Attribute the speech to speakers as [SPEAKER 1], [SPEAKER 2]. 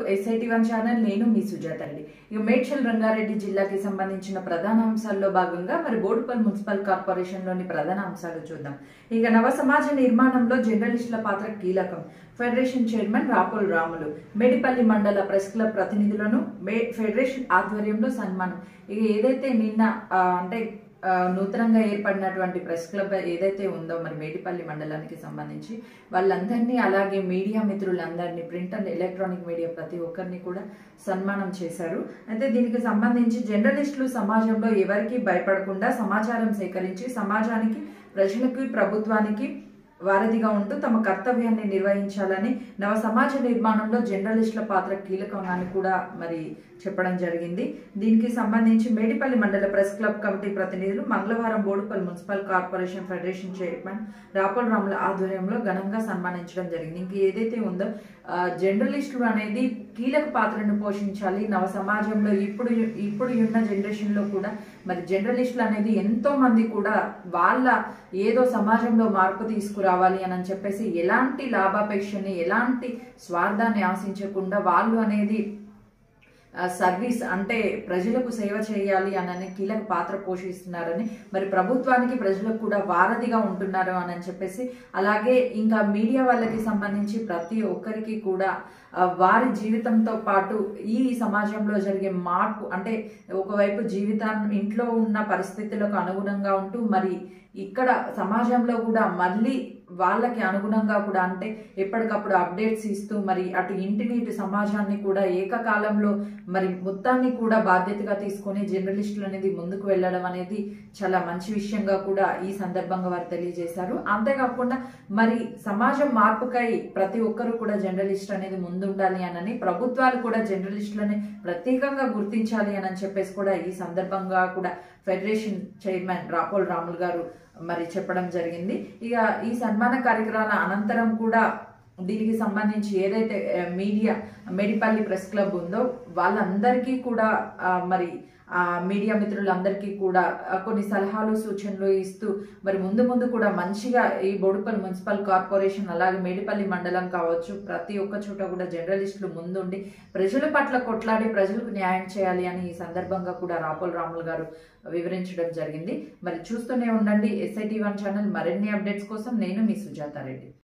[SPEAKER 1] SIT1 channel. నేను మీ సుజాత రెడ్డి. ఇక మేడ్చల్ రంగారెడ్డి జిల్లాకి సంబంధించిన ప్రధాన అంశాల్లో భాగంగా మరి బోడుపల్ మున్సిపల్ కార్పొరేషన్ లోని ప్రధాన అంశాలు చూద్దాం. ఇక నవ సమాజ నిర్మాణంలో జర్నలిస్టుల పాత్ర కీలకం. ఫెడరేషన్ చైర్మన్ రాపోల్ రాములు మేడిపల్లి మండల ప్రెస్ క్లబ్ ప్రతినిధులను ఫెడరేషన్ ఆధ్వర్యంలో సన్మానం. ఇక ఏదైతే నిన్న అంటే నూతనంగా ఏర్పడినటువంటి ప్రెస్ క్లబ్ ఏదైతే ఉందో మరి మేడిపల్లి మండలానికి సంబంధించి వాళ్ళందరినీ, అలాగే మీడియా మిత్రులందరినీ, ప్రింట్ అండ్ ఎలక్ట్రానిక్ మీడియా ప్రతి ఒక్కరిని కూడా సన్మానం చేశారు. అయితే దీనికి సంబంధించి జర్నలిస్టులు సమాజంలో ఎవరికి భయపడకుండా సమాచారం సేకరించి సమాజానికి, ప్రజలకి, ప్రభుత్వానికి వారధిగా ఉంటూ తమ కర్తవ్యాన్ని నిర్వహించాలని, నవ సమాజ నిర్మాణంలో జర్నలిస్టుల పాత్ర కీలకం అని కూడా మరి చెప్పడం జరిగింది. దీనికి సంబంధించి మేడిపల్లి మండల ప్రెస్ క్లబ్ కమిటీ ప్రతినిధులు మంగళవారం Boduppal municipal corporation federation chairman Rapol Ramulu ఆధ్వర్యంలో ఘనంగా సన్మానించడం జరిగింది. ఇంక ఏదైతే ఉందో జర్నలిస్టులు అనేది కీలక పాత్రను పోషించాలి. నవ సమాజంలో ఇప్పుడు ఉన్న జనరేషన్ లో కూడా మరి జర్నలిస్టులు అనేది ఎంతో మంది కూడా వాళ్ళ ఏదో సమాజంలో మార్పు తీసుకురావాలి అని చెప్పేసి ఎలాంటి లాభాపేక్షని, ఎలాంటి స్వార్థాన్ని ఆశించకుండా వాళ్ళు అనేది సర్వీస్ అంటే ప్రజలకు సేవ చేయాలి అని కీలక పాత్ర పోషిస్తున్నారని, మరి ప్రభుత్వానికి, ప్రజలకు కూడా వారధిగా ఉంటున్నారు అని చెప్పేసి, అలాగే ఇంకా మీడియా వాళ్ళకి సంబంధించి ప్రతి ఒక్కరికి కూడా వారి జీవితంతో పాటు ఈ సమాజంలో జరిగే మార్పు అంటే ఒకవైపు జీవితాన్ని ఇంట్లో ఉన్న పరిస్థితులకు అనుగుణంగా ఉంటూ మరి ఇక్కడ సమాజంలో కూడా మళ్ళీ వాళ్ళకి అనుగుణంగా కూడా అంటే ఎప్పటికప్పుడు అప్డేట్స్ ఇస్తూ మరి అటు ఇంటిని ఇటు సమాజాన్ని కూడా ఏకకాలంలో మరి మొత్తాన్ని కూడా బాధ్యతగా తీసుకొని జర్నలిస్టులు అనేది ముందుకు వెళ్ళడం అనేది చాలా మంచి విషయంగా కూడా ఈ సందర్భంగా వారు తెలియజేశారు. అంతేకాకుండా మరి సమాజం మార్పుకై ప్రతి ఒక్కరు కూడా జర్నలిస్ట్ అనేది ముందుండాలి అని, ప్రభుత్వాలు కూడా జర్నలిస్టులని ప్రత్యేకంగా గుర్తించాలి అని చెప్పేసి కూడా ఈ సందర్భంగా కూడా ఫెడరేషన్ చైర్మన్ రాపోల్ రాములు గారు మరి చెప్పడం జరిగింది. ఇక ఈ సన్మాన కార్యక్రమాల అనంతరం కూడా దీనికి సంబంధించి ఏదైతే మేడిపల్లి ప్రెస్ క్లబ్ ఉందో వాళ్ళందరికీ కూడా మరి మీడియా మిత్రులందరికీ కూడా కొన్ని సలహాలు, సూచనలు ఇస్తూ మరి ముందు కూడా మంచిగా ఈ బోడుపల్ మున్సిపల్ కార్పొరేషన్ అలాగే మేడిపల్లి మండలం కావచ్చు ప్రతి ఒక్క చోట కూడా జర్నలిస్టులు ముందుండి ప్రజల పట్ల కొట్లాడి ప్రజలకు న్యాయం చేయాలి అని ఈ సందర్భంగా కూడా రాపోల్ రాములు గారు వివరించడం జరిగింది. మరి చూస్తూనే ఉండండి SIT1 ఛానల్. మరిన్ని అప్డేట్స్ కోసం నేను మీ సుజాత రెడ్డి.